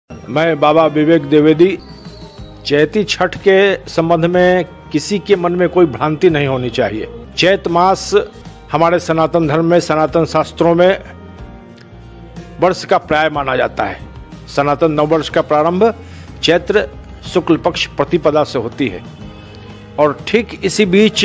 मैं बाबा विवेक द्विवेदी। चैती छठ के संबंध में किसी के मन में कोई भ्रांति नहीं होनी चाहिए। चैत मास हमारे सनातन धर्म में, सनातन शास्त्रों में वर्ष का प्राय माना जाता है। सनातन नववर्ष का प्रारंभ चैत्र शुक्ल पक्ष प्रतिपदा से होती है और ठीक इसी बीच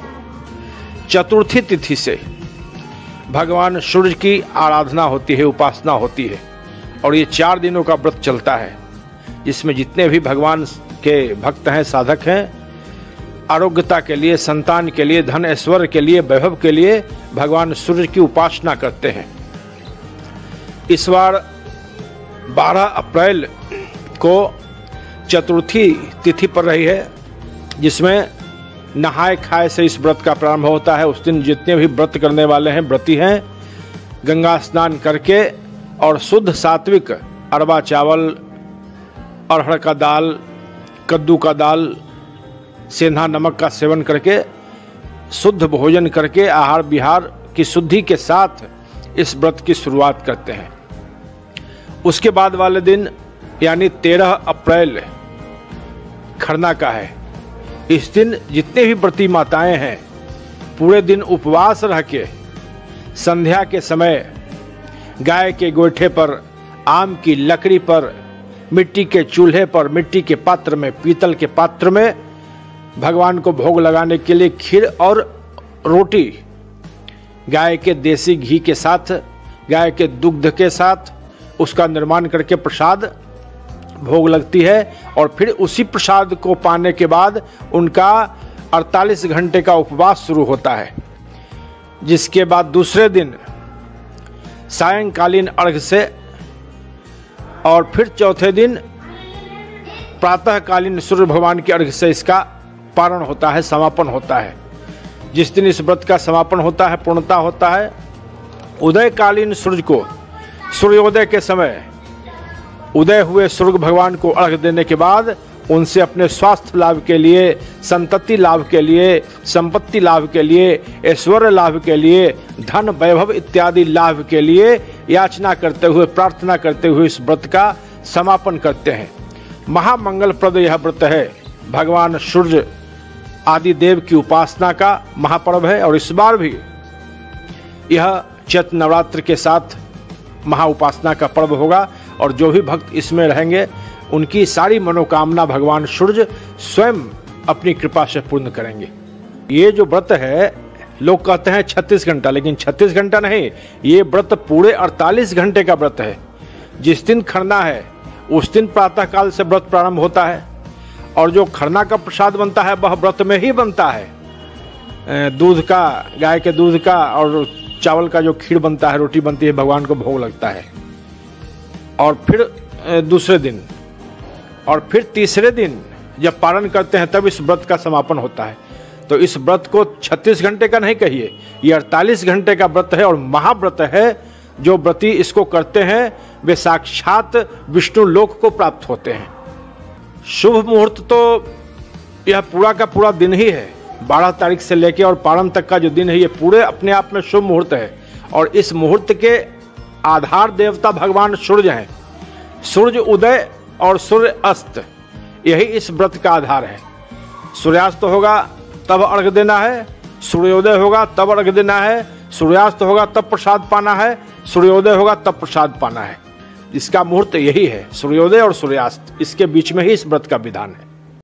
चतुर्थी तिथि से भगवान सूर्य की आराधना होती है, उपासना होती है और ये 4 दिनों का व्रत चलता है, जिसमें जितने भी भगवान के भक्त हैं, साधक हैं, आरोग्यता के लिए, संतान के लिए, धन ऐश्वर्य के लिए, वैभव के लिए भगवान सूर्य की उपासना करते हैं। इस बार 12 अप्रैल को चतुर्थी तिथि पर रही है, जिसमें नहाए खाए से इस व्रत का प्रारंभ होता है। उस दिन जितने भी व्रत करने वाले हैं, व्रती हैं, गंगा स्नान करके और शुद्ध सात्विक अरवा चावल, अरहर का दाल, कद्दू का दाल, सेंधा नमक का सेवन करके शुद्ध भोजन करके आहार विहार की शुद्धि के साथ इस व्रत की शुरुआत करते हैं। उसके बाद वाले दिन यानी 13 अप्रैल खरना का है। इस दिन जितने भी व्रती माताएं हैं पूरे दिन उपवास रह के संध्या के समय गाय के गोइठे पर, आम की लकड़ी पर, मिट्टी के चूल्हे पर, मिट्टी के पात्र में, पीतल के पात्र में भगवान को भोग लगाने के लिए खीर और रोटी गाय के देसी घी के साथ, गाय के दुग्ध के साथ उसका निर्माण करके प्रसाद भोग लगती है और फिर उसी प्रसाद को पाने के बाद उनका 48 घंटे का उपवास शुरू होता है, जिसके बाद दूसरे दिन सायंकालीन अर्घ से और फिर चौथे दिन प्रातःकालीन सूर्य भगवान के अर्घ से इसका पारण होता है, समापन होता है। जिस दिन इस व्रत का समापन होता है, पूर्णता होता है, उदयकालीन सूर्य को सूर्योदय के समय उदय हुए सूर्य भगवान को अर्घ देने के बाद उनसे अपने स्वास्थ्य लाभ के लिए, संतति लाभ के लिए, संपत्ति लाभ के लिए, ऐश्वर्य लाभ के लिए, धन वैभव इत्यादि लाभ के लिए याचना करते हुए, प्रार्थना करते हुए इस व्रत का समापन करते हैं। महामंगलप्रद यह व्रत है। भगवान सूर्य आदि देव की उपासना का महापर्व है और इस बार भी यह चैत्र नवरात्र के साथ महा उपासना का पर्व होगा और जो भी भक्त इसमें रहेंगे उनकी सारी मनोकामना भगवान सूर्य स्वयं अपनी कृपा से पूर्ण करेंगे। ये जो व्रत है, लोग कहते हैं 36 घंटा, लेकिन 36 घंटा नहीं, ये व्रत पूरे 48 घंटे का व्रत है। जिस दिन खरना है उस दिन प्रातःकाल से व्रत प्रारंभ होता है और जो खरना का प्रसाद बनता है वह व्रत में ही बनता है। दूध का, गाय के दूध का और चावल का जो खीर बनता है, रोटी बनती है, भगवान को भोग लगता है। और फिर दूसरे दिन और फिर तीसरे दिन जब पारण करते हैं तब इस व्रत का समापन होता है। तो इस व्रत को 36 घंटे का नहीं कहिए, ये 48 घंटे का व्रत है और महाव्रत है। जो व्रती इसको करते हैं वे साक्षात विष्णु लोक को प्राप्त होते हैं। शुभ मुहूर्त तो यह पूरा का पूरा दिन ही है। 12 तारीख से लेकर और पारण तक का जो दिन है, ये पूरे अपने आप में शुभ मुहूर्त है और इस मुहूर्त के आधार देवता भगवान सूर्य हैं। सूर्य उदय और सूर्य अस्त, यही इस व्रत का आधार है। सूर्यास्त होगा तब अर्घ देना है, सूर्योदय होगा तब अर्घ देना है, सूर्यास्त होगा तब प्रसाद पाना है, सूर्योदय होगा तब प्रसाद पाना है। इसका मुहूर्त यही है, सूर्योदय और सूर्यास्त, इसके बीच में ही इस व्रत का विधान है।